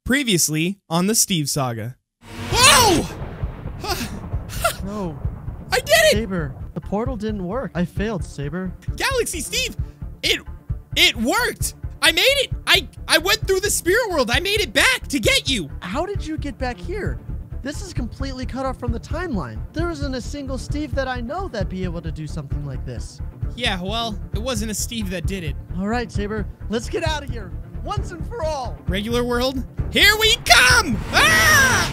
Previously on the Steve Saga. Whoa! No. I did it! Saber, the portal didn't work. I failed, Saber. Galaxy Steve, it worked! I made it! I went through the spirit world. I made it back to get you. How did you get back here? This is completely cut off from the timeline. There isn't a single Steve that I know that'd be able to do something like this. Yeah, well, it wasn't a Steve that did it. All right, Saber, let's get out of here. Once and for all. Regular world, here we come! Ah!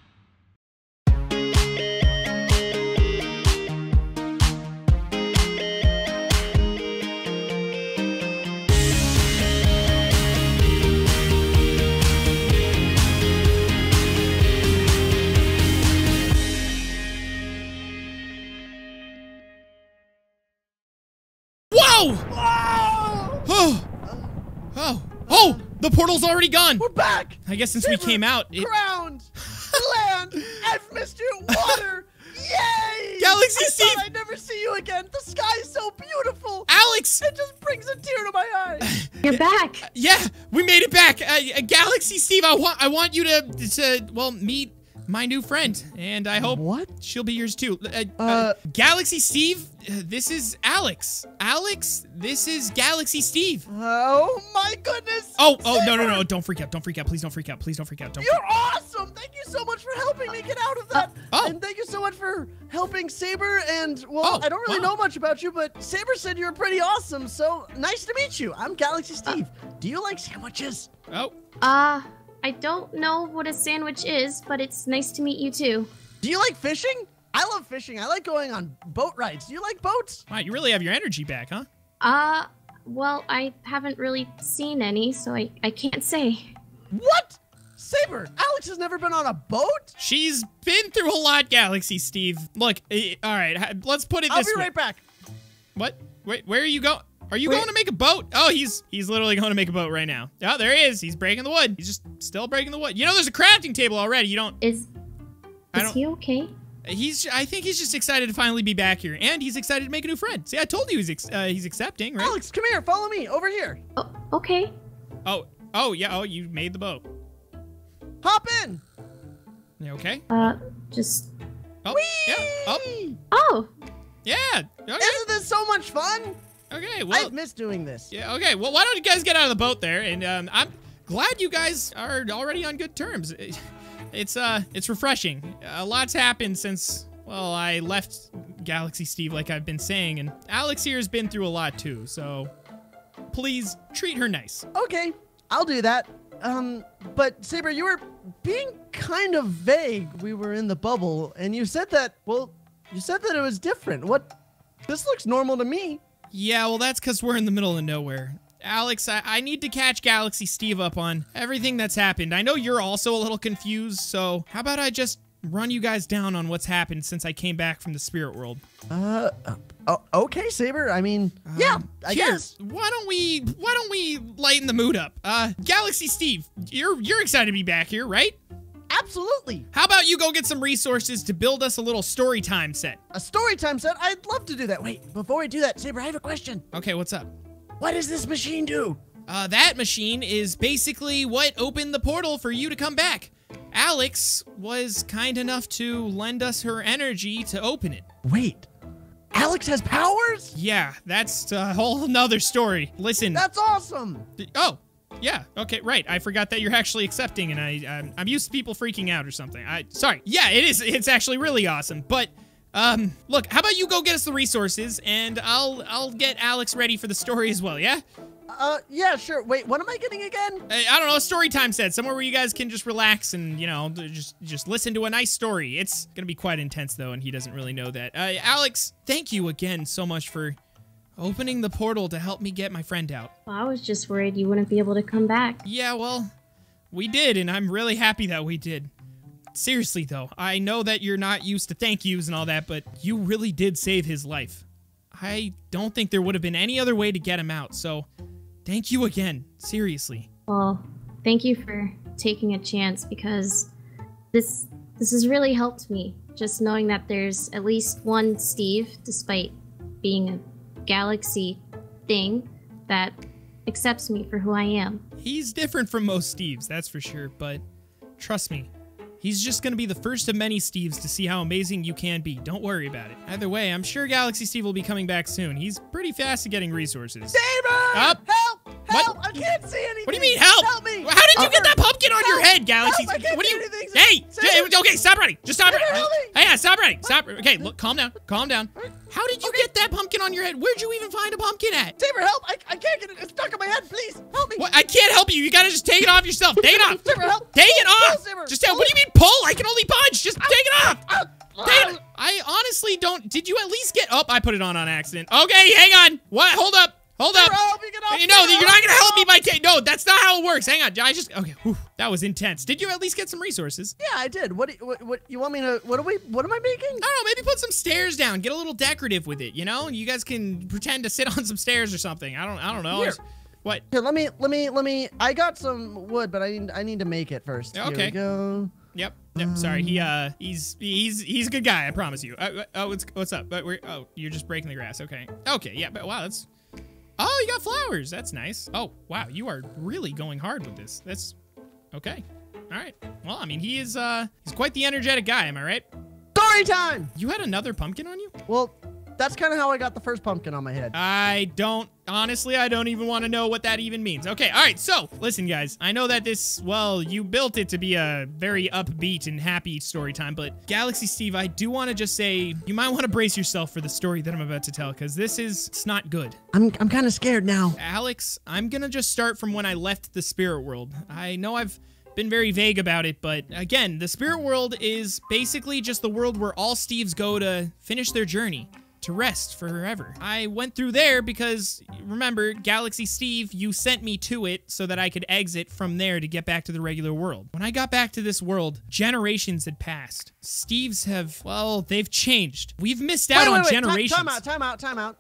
Whoa! Oh! The portal's already gone! We're back! I guess since Saber, we came out, ground, land, atmosphere, water! Yay! Galaxy I Steve! thought I'd never see you again. The sky's so beautiful. Alex! It just brings a tear to my eye. You're back. Yeah, we made it back. Galaxy Steve, I want you to meet my new friend, and I hope she'll be yours too. Galaxy Steve, this is Alex. Alex, this is Galaxy Steve. Oh my goodness! Oh, no, don't freak out, please don't freak out, You're awesome! Thank you so much for helping me get out of that. And thank you so much for helping Saber, and well, I don't really know much about you, but Saber said you were pretty awesome, so nice to meet you. I'm Galaxy Steve. Do you like sandwiches? I don't know what a sandwich is, but it's nice to meet you too. Do you like fishing? I love fishing. I like going on boat rides. Do you like boats? Wow, you really have your energy back, huh? Well, I haven't really seen any, so I can't say. What? Saber, Alex has never been on a boat? She's been through a lot, Galaxy Steve. Look, all right, let's put it this way. I'll be right back. What? Wait, where are you going? Are you going to make a boat? Oh, he's literally going to make a boat right now. Oh, there he is. He's breaking the wood. He's just still breaking the wood. You know, there's a crafting table already. You don't... Is he okay? I think he's just excited to finally be back here, and he's excited to make a new friend. See, I told you he's accepting, right? Alex, come here. Follow me. Over here. Oh, okay. Oh, yeah. Oh, you made the boat. Hop in. You okay? Just... Oh, Whee! yeah. Oh. Yeah. Okay. Isn't this so much fun? Okay, well... I've missed doing this. Yeah, okay. Well, why don't you guys get out of the boat there? And I'm glad you guys are already on good terms. It's refreshing. A lot's happened since, well, I left Galaxy Steve, like I've been saying, and Alex here has been through a lot too, so please treat her nice. Okay, I'll do that. But Saber, you were being kind of vague. We were in the bubble, and you said that, well, you said that it was different. This looks normal to me. Yeah, well, that's because we're in the middle of nowhere. Alex, I need to catch Galaxy Steve up on everything that's happened. I know you're also a little confused, so how about I just run you guys down on what's happened since I came back from the spirit world? Okay, Saber. I mean, yeah, I guess. Why don't we lighten the mood up? Galaxy Steve, you're excited to be back here, right? Absolutely. How about you go get some resources to build us a little story time set? A story time set? I'd love to do that. Wait, before we do that, Saber, I have a question. Okay, what's up? What does this machine do? That machine is basically what opened the portal for you to come back. Alex was kind enough to lend us her energy to open it. Wait, Alex has powers? Yeah, that's a whole nother story. Listen. That's awesome. Oh. Yeah, okay, right. I forgot that you're actually accepting, and I'm used to people freaking out or something. Sorry. Yeah, it is. It's actually really awesome. But, look, how about you go get us the resources, and I'll get Alex ready for the story as well, yeah? Yeah, sure. Wait, what am I getting again? I don't know, a story time set, somewhere where you guys can just relax and, you know, just listen to a nice story. It's gonna be quite intense, though, and he doesn't really know that. Alex, thank you again so much for opening the portal to help me get my friend out. Well, I was just worried you wouldn't be able to come back. Yeah, well, we did, and I'm really happy that we did. Seriously, though, I know that you're not used to thank yous and all that, but you really did save his life. I don't think there would have been any other way to get him out, so thank you again. Seriously. Well, thank you for taking a chance, because this has really helped me. Just knowing that there's at least one Steve, despite being a galaxy thing, that accepts me for who I am. He's different from most Steves, that's for sure, but trust me, he's just gonna be the first of many Steves to see how amazing you can be. Don't worry about it. Either way, I'm sure Galaxy Steve will be coming back soon. He's pretty fast at getting resources. Saber! Up! Help! Help! What? I can't see anything! What do you mean, help? Help me! How did you get that pumpkin on your head, Galaxy? Help! I can't What do see you? anything. Hey! Saber! Okay, stop running. Just stop Saber, running. help me! Hey, yeah, stop running. Stop. Okay, look, calm down. Calm down. How did you get that pumpkin on your head? Where'd you even find a pumpkin at? Saber, help! I can't get it. It's stuck on my head. Please, help me. What? I can't help you. You gotta just take it off yourself. Take it off. Saber, help! Take it Pull, off. Saber. Just what do you mean pull? I can only punch. Just take it off. Take it. Ah. I honestly don't. Did you at least get up? I put it on accident. Okay, hang on. What? Hold up. Hold up. Saber, help me get off. You know, you're not gonna help me by no, that's not how it works. Hang on. I just okay. Whew, that was intense. Did you at least get some resources? Yeah, I did. What you want me to? What am I making? I don't know. Maybe put some stairs down. Get a little decorative with it. You know, you guys can pretend to sit on some stairs or something. I don't know. Here. What? Here, let me. I got some wood, but I need to make it first. Okay. Here we go. Yep. Sorry. He's a good guy. I promise you. What's up? But you're just breaking the grass. Okay. Okay. Yeah. But wow, that's. Oh, you got flowers. That's nice. Oh, wow. You are really going hard with this. That's okay. All right. Well, I mean, he's quite the energetic guy. Am I right? Story time. You had another pumpkin on you? Well, that's kind of how I got the first pumpkin on my head. Honestly, I don't even want to know what that even means. Okay, all right, so, listen, guys. I know that you built it to be a very upbeat and happy story time, but Galaxy Steve, I do want to just say, you might want to brace yourself for the story that I'm about to tell, because it's not good. I'm kind of scared now. Alex, I'm gonna just start from when I left the spirit world. I know I've been very vague about it, but again, the spirit world is basically just the world where all Steves go to finish their journey. To rest forever. I went through there because, remember, Galaxy Steve, you sent me to it so that I could exit from there to get back to the regular world. When I got back to this world, generations had passed. Steves have, well, they've changed. We've missed out on generations. Time out.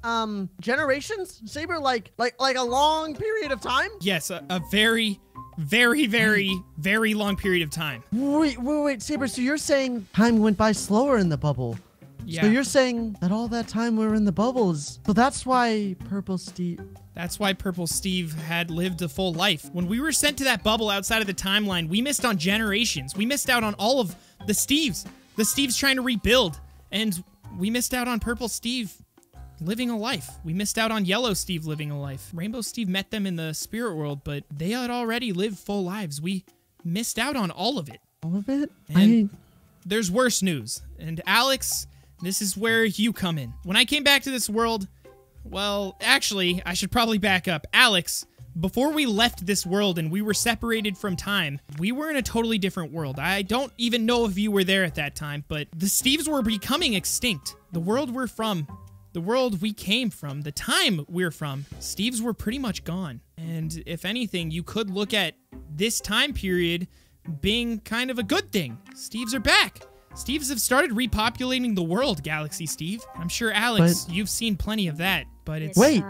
Generations? Saber, like a long period of time? Yes, a very, very, very, very long period of time. Wait, Saber, so you're saying time went by slower in the bubble? Yeah. So you're saying that all that time we were in the bubbles. So that's why Purple Steve... That's why Purple Steve had lived a full life. When we were sent to that bubble outside of the timeline, we missed on generations. We missed out on all of the Steves. The Steves trying to rebuild. And we missed out on Purple Steve living a life. We missed out on Yellow Steve living a life. Rainbow Steve met them in the spirit world, but they had already lived full lives. We missed out on all of it. All of it? And there's worse news. And Alex... This is where you come in. When I came back to this world, well, actually, I should probably back up. Alex, before we left this world and we were separated from time, we were in a totally different world. I don't even know if you were there at that time, but the Steves were becoming extinct. The world we're from, the world we came from, the time we're from, Steves were pretty much gone. And if anything, you could look at this time period being kind of a good thing. Steves are back. Steves have started repopulating the world, Galaxy Steve. I'm sure, Alex, you've seen plenty of that, but it's... Wait!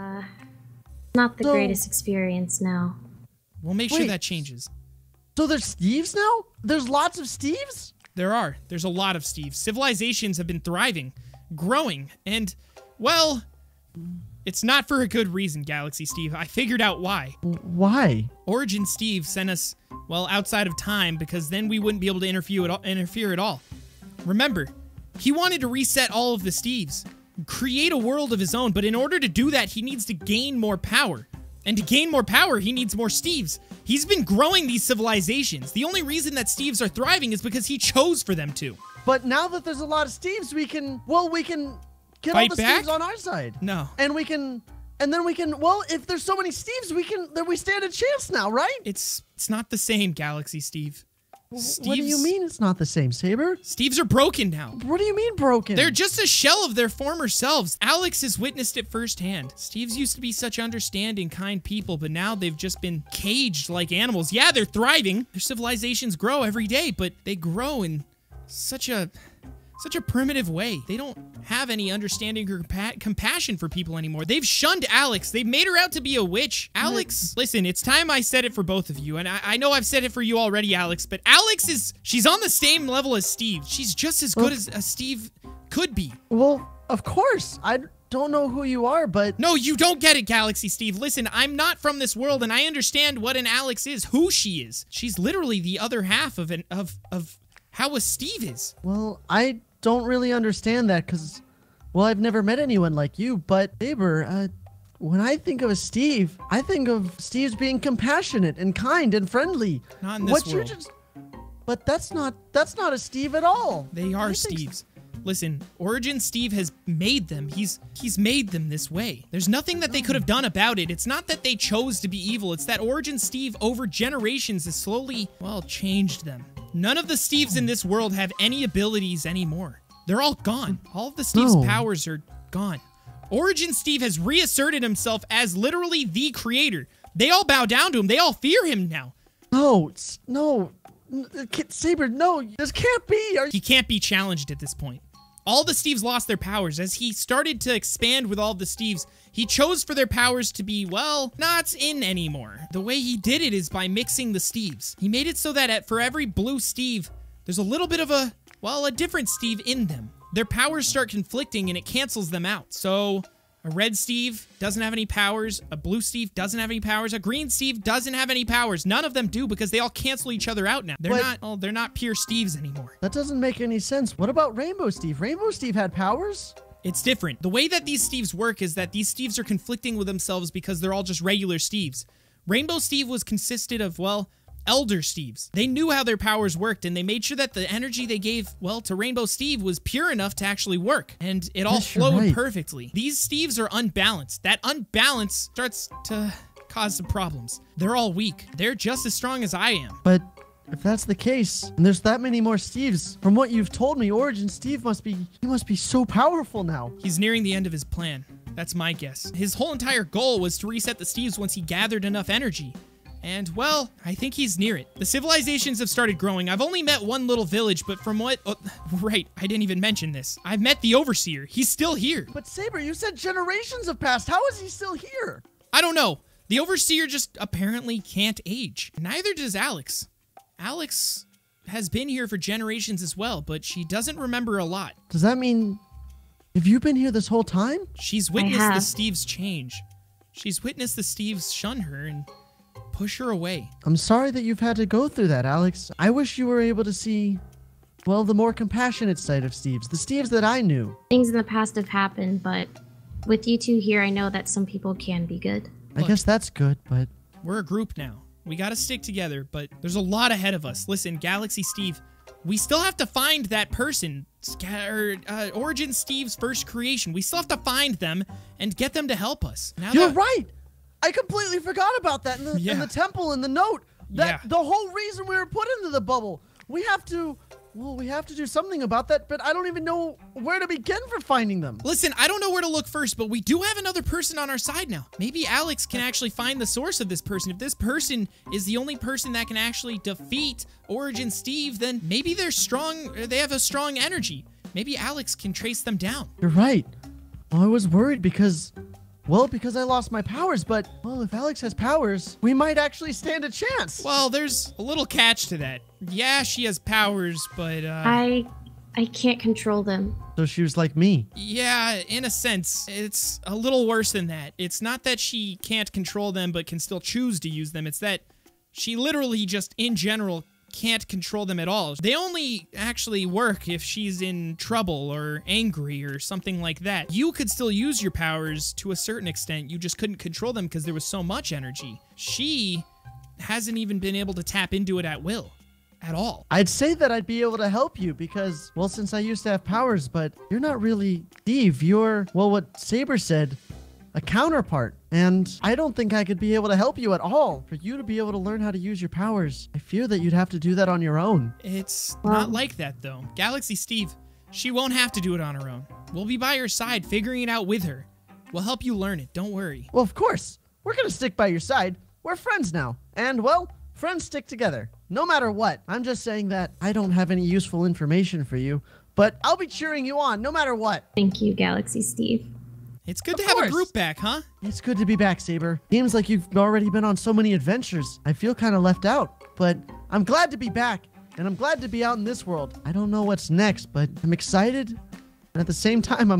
Not the greatest experience now. We'll make sure that changes. So there's Steves now? There's lots of Steves? There are. There's a lot of Steves. Civilizations have been thriving, growing, and, well... It's not for a good reason, Galaxy Steve. I figured out why. Why? Origin Steve sent us, well, outside of time, because then we wouldn't be able to interfere at all. Remember, he wanted to reset all of the Steves, create a world of his own, but in order to do that, he needs to gain more power. And to gain more power, he needs more Steves. He's been growing these civilizations. The only reason that Steves are thriving is because he chose for them to. But now that there's a lot of Steves, we can get all the Steves on our side. No. And then we can, well, if there's so many Steves, then we stand a chance now, right? It's not the same, Galaxy Steve. What do you mean it's not the same, Saber? Steves are broken now. What do you mean broken? They're just a shell of their former selves. Alex has witnessed it firsthand. Steves used to be such understanding, kind people, but now they've just been caged like animals. Yeah, they're thriving. Their civilizations grow every day, but they grow in such a primitive way. They don't have any understanding or compassion for people anymore. They've shunned Alex. They've made her out to be a witch. Alex, listen, it's time I said it for both of you. And I know I've said it for you already, Alex, but Alex she's on the same level as Steve. She's just as good as Steve could be. Well, of course. don't know who you are, but... No, you don't get it, Galaxy Steve. Listen, I'm not from this world, and I understand what an Alex is, who she is. She's literally the other half of how a Steve is. Well, I don't really understand that, because, well, I've never met anyone like you, but Saber, when I think of a Steve, I think of Steve's being compassionate and kind and friendly. Not in this world. But that's not a Steve at all. They are Steves. Listen, Origin Steve has made them. He's made them this way. There's nothing that they could have done about it. It's not that they chose to be evil. It's that Origin Steve over generations has slowly, well, changed them. None of the Steves in this world have any abilities anymore. They're all gone. All of the Steve's powers are gone. Origin Steve has reasserted himself as literally the creator. They all bow down to him. They all fear him now. No. Saber, no, this can't be. He can't be challenged at this point. All the Steves lost their powers. As he started to expand with all the Steves, he chose for their powers to be, well, not in anymore. The way he did it is by mixing the Steves. He made it so that for every blue Steve, there's a little bit of a different Steve in them. Their powers start conflicting and it cancels them out. So a red Steve doesn't have any powers, a blue Steve doesn't have any powers, a green Steve doesn't have any powers. None of them do because they all cancel each other out now. They're not pure Steves anymore. That doesn't make any sense. What about Rainbow Steve? Rainbow Steve had powers? It's different. The way that these Steves work is that these Steves are conflicting with themselves because they're all just regular Steves. Rainbow Steve consisted of, well, Elder Steves. They knew how their powers worked, and they made sure that the energy they gave, well, to Rainbow Steve was pure enough to actually work, and it all flowed perfectly. These Steves are unbalanced. That unbalance starts to cause some problems. They're all weak. They're just as strong as I am. But if that's the case, and there's that many more Steves, from what you've told me, Origin Steve must be so powerful now. He's nearing the end of his plan. That's my guess. His whole entire goal was to reset the Steves once he gathered enough energy. And, well, I think he's near it. The civilizations have started growing. I've only met one little village, but from what... Oh, right, I didn't even mention this. I've met the Overseer. He's still here. But Saber, you said generations have passed. How is he still here? I don't know. The Overseer just apparently can't age. Neither does Alex. Alex has been here for generations as well, but she doesn't remember a lot. Does that mean... Have you been here this whole time? She's witnessed the Steves change. She's witnessed the Steves shun her and push her away. I'm sorry that you've had to go through that, Alex. I wish you were able to see, well, the more compassionate side of Steves, the Steves that I knew. Things in the past have happened, but with you two here, I know that some people can be good. I guess that's good, but... We're a group now. We gotta stick together, but there's a lot ahead of us. Listen, Galaxy Steve, we still have to find that person, Origin Steve's first creation. We still have to find them and get them to help us. You're right! I completely forgot about that in the temple, in the note. The whole reason we were put into the bubble. We have to do something about that, but I don't even know where to begin for finding them. Listen, I don't know where to look first, but we do have another person on our side now. Maybe Alex can actually find the source of this person. If this person is the only person that can actually defeat Origin Steve, then maybe they're strong, they have a strong energy. Maybe Alex can trace them down. You're right. Well, I was worried because I lost my powers, but, well, if Alex has powers, we might actually stand a chance. Well, there's a little catch to that. Yeah, she has powers, but, I can't control them. So she was like me. Yeah, in a sense. It's a little worse than that. It's not that she can't control them, but can still choose to use them. It's that she literally just, in general, can't control them at all. They only actually work if she's in trouble or angry or something like that. You could still use your powers to a certain extent. You just couldn't control them because there was so much energy. She hasn't even been able to tap into it at will. At all. I'd say that I'd be able to help you because, well, since I used to have powers, but you're not really Steve. You're, well, what Saber said, a counterpart. And I don't think I could be able to help you at all. For you to be able to learn how to use your powers, I fear that you'd have to do that on your own. It's not like that, though. Galaxy Steve, she won't have to do it on her own. We'll be by her side, figuring it out with her. We'll help you learn it. Don't worry. Well, of course. We're gonna stick by your side. We're friends now. And, well, friends stick together. No matter what. I'm just saying that I don't have any useful information for you, but I'll be cheering you on no matter what. Thank you, Galaxy Steve. It's good to have a group back, huh? It's good to be back, Saber. Seems like you've already been on so many adventures. I feel kind of left out, but I'm glad to be back, and I'm glad to be out in this world. I don't know what's next, but I'm excited, and at the same time, I'm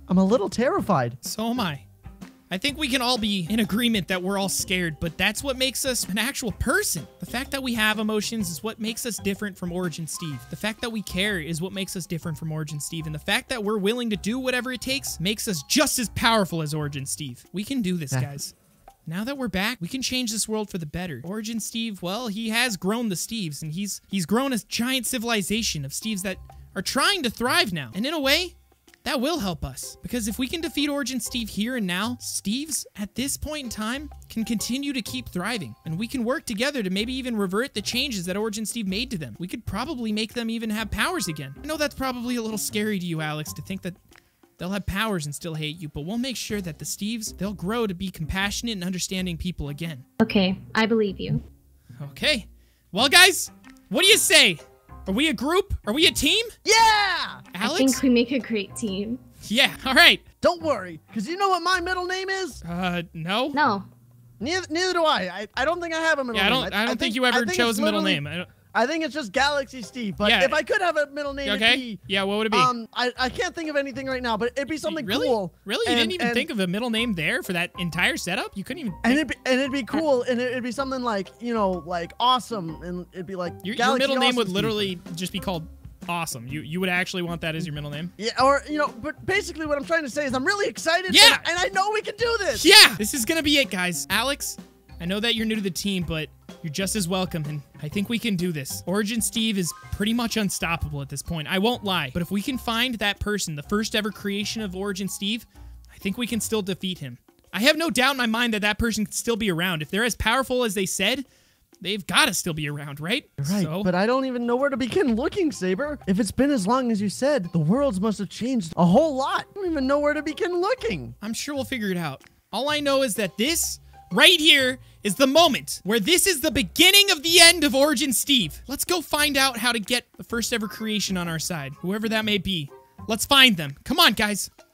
I'm a little terrified. So am I. I think we can all be in agreement that we're all scared, but that's what makes us an actual person. The fact that we have emotions is what makes us different from Origin Steve. The fact that we care is what makes us different from Origin Steve. And the fact that we're willing to do whatever it takes makes us just as powerful as Origin Steve. We can do this, guys. Now that we're back, we can change this world for the better. Origin Steve, well, he has grown the Steves, and he's grown a giant civilization of Steves that are trying to thrive now. And in a way, that will help us, because if we can defeat Origin Steve here and now, Steves, at this point in time, can continue to keep thriving, and we can work together to maybe even revert the changes that Origin Steve made to them. We could probably make them even have powers again. I know that's probably a little scary to you, Alex, to think that they'll have powers and still hate you, but we'll make sure that the Steves, they'll grow to be compassionate and understanding people again. Okay, I believe you. Okay. Well, guys, what do you say? Are we a group? Are we a team? Yeah! Alex? I think we make a great team. Yeah, all right. Don't worry, because you know what my middle name is? No. No. Neither do I. I don't think I have a middle name. I don't think you ever chose a middle name. I think it's just Galaxy Steve, but if I could have a middle name, it'd be... Yeah, what would it be? I can't think of anything right now, but it'd be something cool. Really? You didn't even think of a middle name there for that entire setup? You couldn't even... It'd be cool, and it'd be something like, you know, like awesome, and it'd be like your middle name would literally just be called Awesome. You would actually want that as your middle name? Yeah, or, you know, but basically what I'm trying to say is I'm really excited, and I know we can do this! Yeah! This is gonna be it, guys. Alex, I know that you're new to the team, but you're just as welcome, and I think we can do this. Origin Steve is pretty much unstoppable at this point. I won't lie, but if we can find that person, the first ever creation of Origin Steve, I think we can still defeat him. I have no doubt in my mind that that person can still be around. If they're as powerful as they said, they've got to still be around, right? Right, but I don't even know where to begin looking, Saber. If it's been as long as you said, the worlds must have changed a whole lot. I don't even know where to begin looking. I'm sure we'll figure it out. All I know is that this right here is the moment where this is the beginning of the end of Origin Steve. Let's go find out how to get the first ever creation on our side, whoever that may be. Let's find them. Come on, guys.